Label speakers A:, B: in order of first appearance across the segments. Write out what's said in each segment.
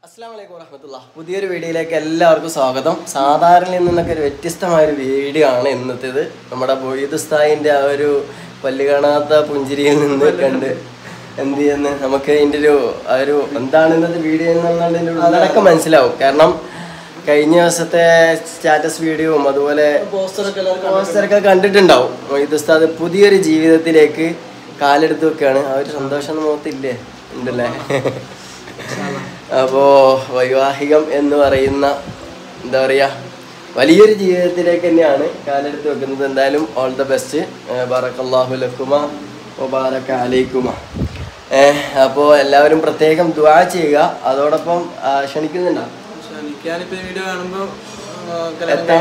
A: അസ്സലാമു അലൈക്കും വറഹ്മത്തുള്ളാഹി. പുതിയൊരു വീഡിയോയിലേക്ക് എല്ലാവർക്കും സ്വാഗതം. സാധാരണയിൽ നിന്നൊക്കെ ഒരു വ്യത്യസ്തമായൊരു വീഡിയോ ആണ് ഇന്നത്തേത്. നമ്മുടെ മൊയ്ദ് ഉസ്താദിൻ്റെ ആ ഒരു പല്ല് കാണാത്ത പുഞ്ചിരിയിൽ നിന്ന് കണ്ട് എന്ത് ചെയ്യുന്നു നമുക്ക് ഇതിൻ്റെ ഒരു എന്താണ് ഇന്നത്തെ വീഡിയോ എന്നുള്ളതിൻ്റെ അതൊക്കെ മനസ്സിലാവും. കാരണം കഴിഞ്ഞ ദിവസത്തെ സ്റ്റാറ്റസ് വീഡിയോയും അതുപോലെ പോസ്റ്ററൊക്കെ കണ്ടിട്ടുണ്ടാവും. മൊയ്ദ് ഉസ്താദ് പുതിയൊരു ജീവിതത്തിലേക്ക് കാലെടുത്ത് വെക്കുകയാണ്. ആ ഒരു സന്തോഷം മുഖത്തില്ലേ ഉണ്ടല്ലേ. അപ്പോൾ വൈവാഹികം എന്ന് പറയുന്ന എന്താ പറയുക വലിയൊരു ജീവിതത്തിലേക്ക് തന്നെയാണ് കാലെടുത്ത് വെക്കുന്നത്. എന്തായാലും ഓൾ ദ ബെസ്റ്റ്. ബറക്കല്ലാഹു ലക്കുമ വബാറക അലൈക്കുമ. അപ്പോൾ എല്ലാവരും പ്രത്യേകം ദുആ ചെയ്യുക. അതോടൊപ്പം ക്ഷണിക്കുന്നുണ്ടോ? എത്താൻ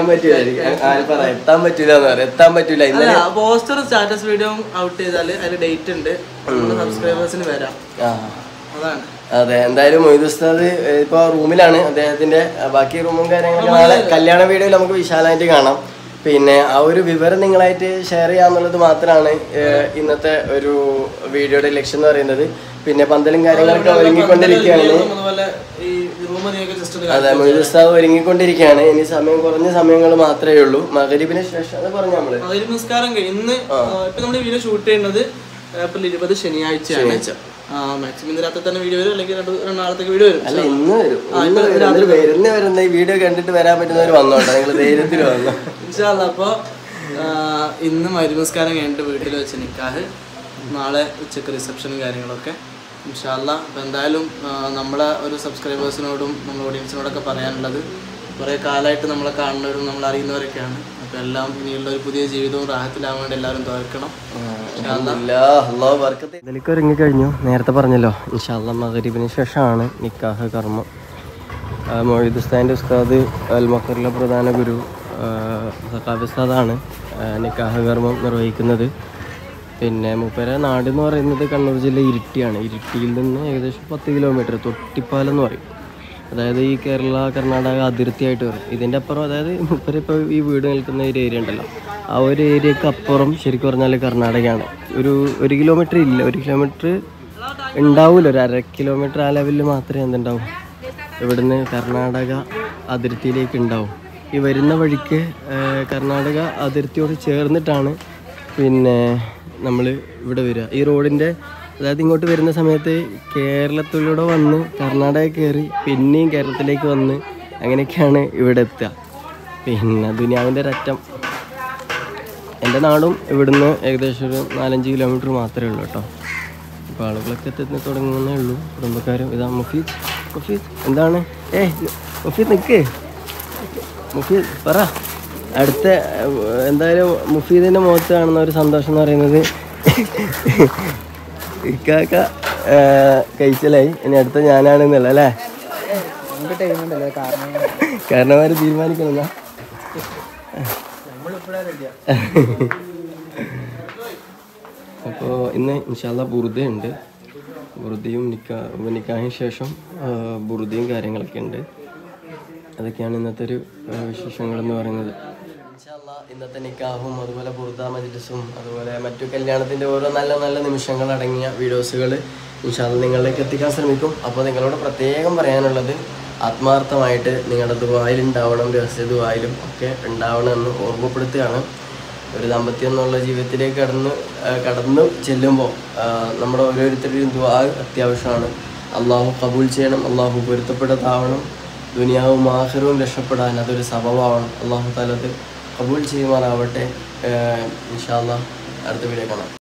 A: പറ്റൂല ഇന്നലെ
B: പോസ്റ്റർ സ്റ്റാറ്റസ് വീഡിയോ ഔട്ട് ചെയ്താൽ അതിൽ ഡേറ്റ് ഉണ്ട്, സബ്സ്ക്രൈബേഴ്സിന് വരാം. അതാണ്.
A: അതെ, എന്തായാലും മൊയ്ദ് ഉസ്താദ് ഇപ്പോൾ റൂമിലാണ്. അദ്ദേഹത്തിന്റെ ബാക്കി റൂമും കാര്യങ്ങളൊക്കെ നാളെ കല്യാണ വീഡിയോയിൽ നമുക്ക് വിശാലമായിട്ട് കാണാം. പിന്നെ ആ ഒരു വിവരം നിങ്ങളായിട്ട് ഷെയർ ചെയ്യാന്നുള്ളത് മാത്രമാണ് ഇന്നത്തെ ഒരു വീഡിയോയുടെ ലക്ഷ്യം എന്ന് പറയുന്നത്. പിന്നെ പന്തലും കാര്യങ്ങളൊക്കെ ഒരുങ്ങിക്കൊണ്ടിരിക്കുകയാണ്. അതെ, മൊയ്ദ് ഉസ്താദ് ഒരുങ്ങിക്കൊണ്ടിരിക്കുകയാണ്. ഇനി കുറഞ്ഞ സമയങ്ങൾ മാത്രമേ ഉള്ളൂ. മഗ്‌രിബിന് ശേഷം അത് പറഞ്ഞു നമ്മള്
B: മഗ്‌രിബ് നിസ്കാരം ഇന്ന് ഇപ്പൊ നമ്മുടെ വീഡിയോ ഷൂട്ട് ചെയ്യുന്നത് ഏപ്രിൽ 20 ശനിയാഴ്ചയാണ്. മാക്സിമം ഇന്ന് രാത്രി തന്നെ വീഡിയോ വരും, അല്ലെങ്കിൽ നാളത്തേക്ക് വീഡിയോ വരും.
A: അല്ല, ഇന്ന് വരുന്ന ഈ വീഡിയോ കണ്ടിട്ട് വരാൻ പറ്റുന്നവർ വന്നോട്ടെ, നിങ്ങൾ ധൈര്യത്തിൽ വന്നോ.
B: അപ്പോൾ ഇന്ന് മഗ്‌രിബ് നിസ്കാരം കഴിഞ്ഞിട്ട് വീട്ടിൽ വെച്ച് നിക്കാഹ്, നാളെ ഉച്ചക്ക് റിസപ്ഷനും കാര്യങ്ങളൊക്കെ ഇൻഷാ അല്ലാഹ്. അപ്പോൾ എന്തായാലും നമ്മളെ ഒരു സബ്സ്ക്രൈബേഴ്സിനോടും നമ്മുടെ ഓഡിയൻസിനോടൊക്കെ പറയാനുള്ളത്, കുറേ കാലമായിട്ട് നമ്മളെ കാണുന്നവരും നമ്മൾ അറിയുന്നവരൊക്കെയാണ്. അപ്പോൾ എല്ലാം ഇനിയുള്ള ഒരു പുതിയ ജീവിതവും റാഹത്തിലാവാൻ വേണ്ടി എല്ലാവരും തോർക്കണം.
A: ഇതിലേക്ക് ഒരുങ്ങിക്കഴിഞ്ഞു. നേരത്തെ പറഞ്ഞല്ലോ ഇൻഷാ അല്ലാഹ് മഗ്‌രിബിന് ശേഷമാണ് നിക്കാഹ് കർമ്മം. മൊയ്ദ് ഉസ്താദിൻ്റെ ഉസ്താദ് അൽ മഖറിലെ പ്രധാന ഗുരു സഖാഫി ഉസ്താദാണ് നിക്കാഹ് കർമ്മം നിർവഹിക്കുന്നത്. പിന്നെ മൂപ്പരെ നാട് എന്ന് പറയുന്നത് കണ്ണൂർ ജില്ല ഇരിട്ടിയാണ്. ഇരിട്ടിയിൽ നിന്ന് ഏകദേശം 10 കിലോമീറ്റർ തൊട്ടിപ്പാലം എന്ന് പറയും. അതായത് ഈ കേരള കർണാടക അതിർത്തിയായിട്ട് വരും. ഇതിൻ്റെ അപ്പുറം, അതായത് മൂപ്പരിപ്പോൾ ഈ വീട് നിൽക്കുന്ന ഒരു ഏരിയ ഉണ്ടല്ലോ, ആ ഒരു ഏരിയക്ക് അപ്പുറം ശരിക്കും പറഞ്ഞാൽ കർണാടകയാണ്. ഒരു കിലോമീറ്റർ ഇല്ല, 1 കിലോമീറ്റർ ഉണ്ടാവില്ല, ഒരു 1/2 കിലോമീറ്റർ ആ ലെവലിൽ മാത്രമേ എന്തുണ്ടാവും ഇവിടുന്ന് കർണാടക അതിർത്തിയിലേക്ക് ഉണ്ടാവും. ഈ വരുന്ന വഴിക്ക് കർണാടക അതിർത്തിയോട് ചേർന്നിട്ടാണ് പിന്നെ നമ്മൾ ഇവിടെ വരിക. ഈ റോഡിൻ്റെ, അതായത് ഇങ്ങോട്ട് വരുന്ന സമയത്ത് കേരളത്തിലൂടെ വന്ന് കർണാടക കയറി പിന്നെയും കേരളത്തിലേക്ക് വന്ന് അങ്ങനെയൊക്കെയാണ് ഇവിടെ എത്തുക. പിന്നെ ദുനിയാവിൻ്റെ ഒരറ്റം. എൻ്റെ നാടും ഇവിടുന്ന് ഏകദേശം ഒരു 4-5 കിലോമീറ്റർ മാത്രമേ ഉള്ളൂ കേട്ടോ. ഇപ്പോൾ ആളുകളൊക്കെ എത്തി തുടങ്ങുന്നേ ഉള്ളൂ, കുടുംബക്കാരും. ഇതാ മുഫീദ് എന്താണ്? മുഫീദ് നിൽക്ക്, മുഫീദ് പറ. അടുത്ത എന്തായാലും മുഫീദിൻ്റെ മുഖത്ത് കാണുന്ന ഒരു സന്തോഷം എന്ന് പറയുന്നത് ഇക്കാക്ക കഴിച്ചലായി, ഇനി അടുത്ത ഞാനാണെന്നല്ല അല്ലേ? കാരണവർ തീരുമാനിക്കണമെന്നാ. അപ്പോൾ ഇന്ന് ഇൻഷാ അല്ലാഹ് ബുറുദയുണ്ട്. ബുറുദയും നിക്കാഹിന് ശേഷം ബുറുദയും കാര്യങ്ങളൊക്കെ ഉണ്ട്. അതൊക്കെയാണ് ഇന്നത്തെ ഒരു വിശേഷങ്ങളെന്ന് പറയുന്നത്. ഇൻഷാ അല്ലാഹ് ഇന്നത്തെ നിക്കാഹും അതുപോലെ ബുറുദ മജ്‌ലിസും അതുപോലെ മറ്റു കല്യാണത്തിൻ്റെ ഓരോ നല്ല നല്ല നിമിഷങ്ങൾ അടങ്ങിയ വീഡിയോസുകൾ ഇൻഷാ അല്ലാഹ് നിങ്ങളിലേക്ക് എത്തിക്കാൻ ശ്രമിക്കും. അപ്പോൾ നിങ്ങളോട് പ്രത്യേകം പറയാനുള്ളത്, ആത്മാർത്ഥമായിട്ട് നിങ്ങളുടെ ദുആയിൽ ഉണ്ടാവണം, രഹസ്യ ദുആയിലും ഒക്കെ ഉണ്ടാവണമെന്ന് ഓർമ്മപ്പെടുത്തുകയാണ്. ഒരു ദാമ്പത്യം എന്നുള്ള ജീവിതത്തിലേക്ക് കടന്നു ചെല്ലുമ്പോൾ നമ്മുടെ ഓരോരുത്തരുടെയും ദുആ അത്യാവശ്യമാണ്. അള്ളാഹു കബൂൽ ചെയ്യണം, അള്ളാഹു പൊരുത്തപ്പെട്ടതാവണം, ദുനിയാവും ആഖിറവും രക്ഷപ്പെടാൻ അതൊരു സബബാവണം. അള്ളാഹു തആല അത് കബൂൽ ചെയ്യുമാറാവട്ടെ. ഇൻഷാ അല്ലാഹ് അടുത്ത വീഡിയോ കാണാം.